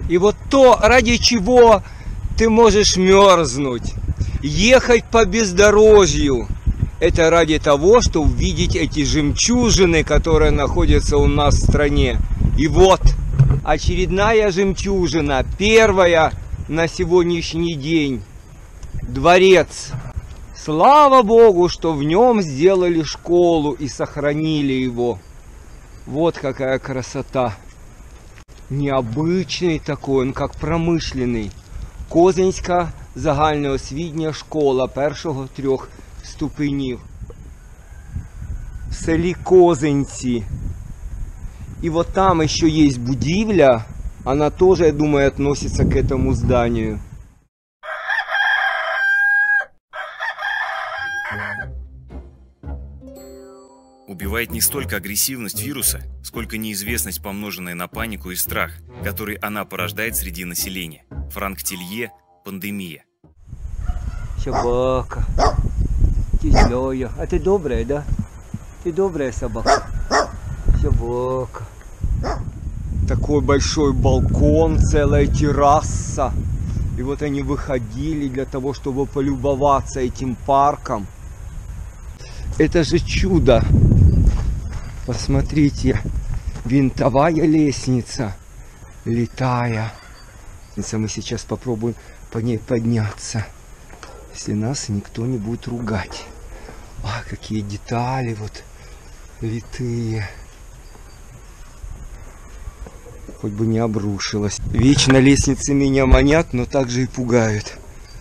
И вот то, ради чего ты можешь мерзнуть, ехать по бездорожью, это ради того, чтобы увидеть эти жемчужины, которые находятся у нас в стране. И вот очередная жемчужина, первая на сегодняшний день. Дворец. Слава Богу, что в нем сделали школу и сохранили его. Вот какая красота. Необычный такой, он как промышленный. Козинська загальноосвітня школа першого 3 ступенів. В селі Козинці. И вот там еще есть будивля, она тоже, я думаю, относится к этому зданию. Убивает не столько агрессивность вируса, сколько неизвестность, помноженная на панику и страх, который она порождает среди населения. Франк Телье «Пандемия». Собака. Ты злая. А ты добрая, да? Ты добрая собака. Собака. Такой большой балкон, целая терраса. И вот они выходили для того, чтобы полюбоваться этим парком. Это же чудо. Посмотрите, винтовая лестница, летая. Мы сейчас попробуем по ней подняться, если нас никто не будет ругать. А, какие детали вот литые. Хоть бы не обрушилась. Вечно лестницы меня манят, но также и пугают.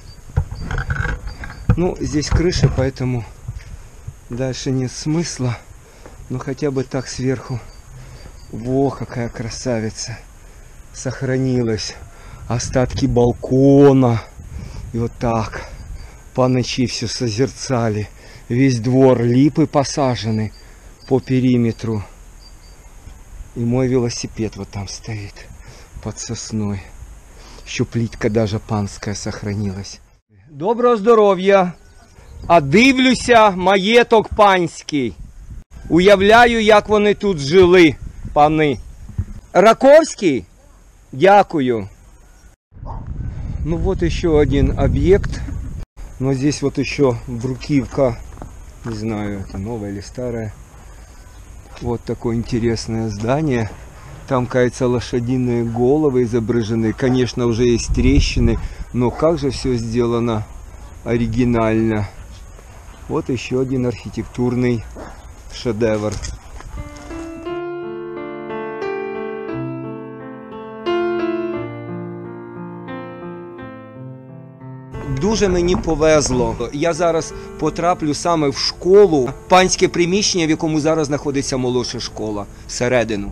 Ну, здесь крыша, поэтому дальше нет смысла. Но хотя бы так сверху. Во, какая красавица. Сохранилась. Остатки балкона. И вот так по ночи все созерцали. Весь двор, липы посажены по периметру. И мой велосипед вот там стоит под сосной. Еще плитка даже панская сохранилась. Доброго здоров'я! А дивлюся маєток панський. Уявляю, як вони тут жили, пани. Раковский? Дякую. Ну вот еще один объект. Но здесь вот еще брукивка. Не знаю, это новая или старая. Вот такое интересное здание. Там, кажется, лошадиные головы изображены. Конечно, уже есть трещины. Но как же все сделано оригинально. Вот еще один архитектурный шедевр. Дуже мені повезло. Я зараз потраплю саме в школу, панське приміщення, в якому зараз знаходиться молодша школа, всередину.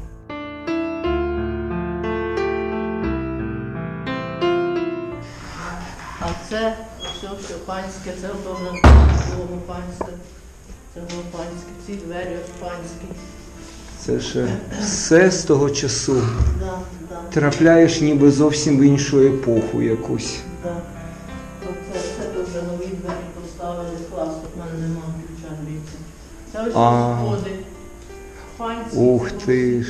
А це все панське, це теж панське, це панське, ці двері панські. Це ще все з того часу. Да, да. Трапляєш ніби зовсім в іншу епоху якусь. Да. Це дуже нові двері поставили, клас, тут в мене немає ключа, дивіться. Це ось сходи. Панські. Ух ти ж.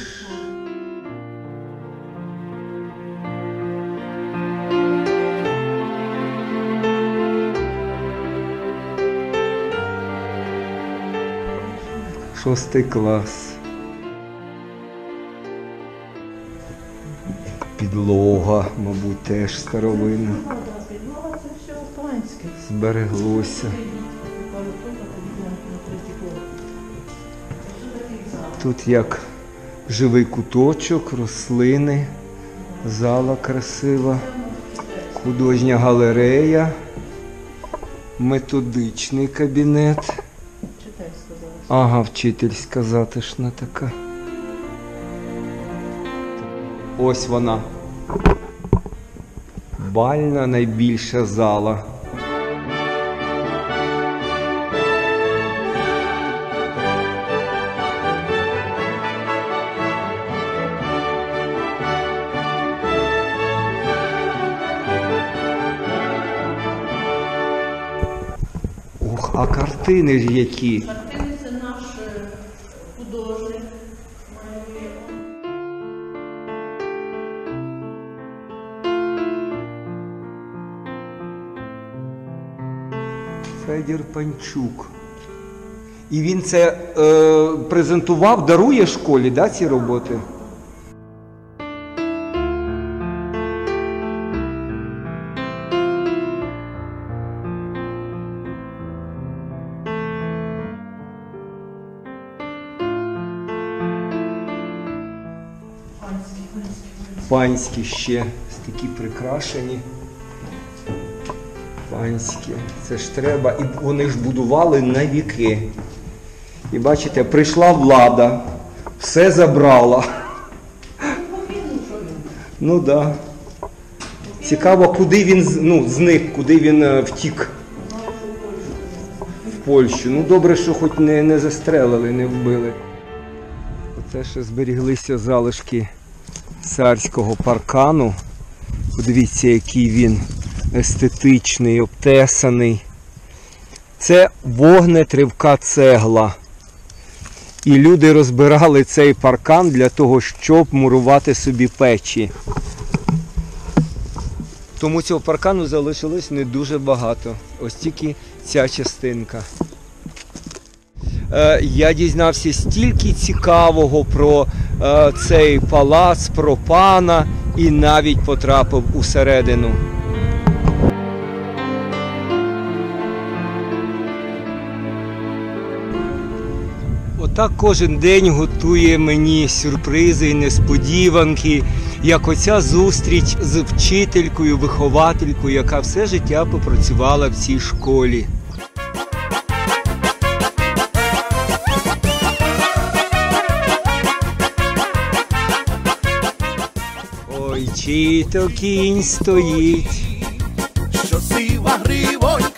Шостий клас. Підлога, мабуть, теж старовинна. Підлога це все панське. Збереглося. Тут як живий куточок, рослини, зала красива, художня галерея, методичний кабінет. Ага, вчительська затишна така. Ось вона. Бальна найбільша зала. Ох, а картини ж які. Картини це наш художник. Федір Панчук. І він це презентував, дарує школі, да, ці роботи? Панські ще такі прикрашені. Панські. Це ж треба. І вони ж будували на віки. І бачите, прийшла влада, все забрала. Ну так. Да. Цікаво, куди він зник, куди він втік. В Польщу. Ну добре, що хоч не застрелили, не вбили. Оце ще зберіглися залишки царського паркану. Подивіться, який він естетичний, обтесаний. Це вогнетривка цегла. І люди розбирали цей паркан для того, щоб мурувати собі печі. Тому цього паркану залишилось не дуже багато. Ось тільки ця частинка. Я дізнався стільки цікавого про цей палац, про пана і навіть потрапив усередину. Отак кожен день готує мені сюрпризи і несподіванки, як оця зустріч з вчителькою, вихователькою, яка все життя попрацювала в цій школі. Ой, чий то кінь стоїть, що сива гривою